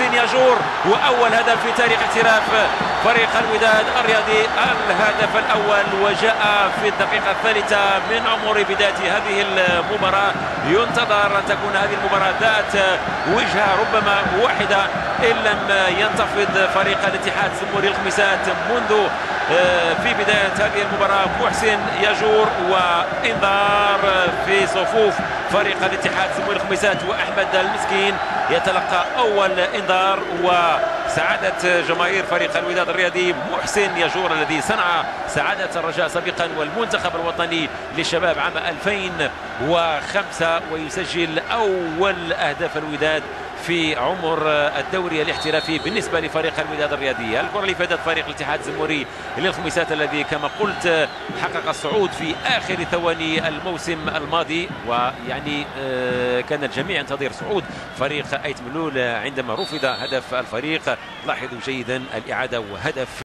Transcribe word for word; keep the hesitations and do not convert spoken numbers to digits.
محسن ياجور، وأول هدف في تاريخ احتراف فريق الوداد الرياضي، الهدف الأول وجاء في الدقيقة الثالثة من عمر بداية هذه المباراة. ينتظر أن تكون هذه المباراة ذات وجهة ربما واحدة إن لم ينتفض فريق الاتحاد السموري الخميسات منذ في بداية هذه المباراة. محسن ياجور وإنذار في صفوف فريق الاتحاد السموري الخميسات، وأحمد المسكين يتلقى أول إنذار، وسعادة جماهير فريق الوداد الرياضي محسن ياجور الذي صنع سعادة الرجاء سابقا والمنتخب الوطني للشباب عام ألفين وخمسة، ويسجل أول أهداف الوداد في عمر الدوري الاحترافي بالنسبة لفريق الوداد الرياضي. الكرة اللي فادت فريق الاتحاد الزموري للخميسات الذي كما قلت حقق الصعود في آخر ثواني الموسم الماضي، ويعني كان الجميع ينتظر صعود فريق أيت ملول عندما رفض هدف الفريق. لاحظوا جيدا الإعادة وهدف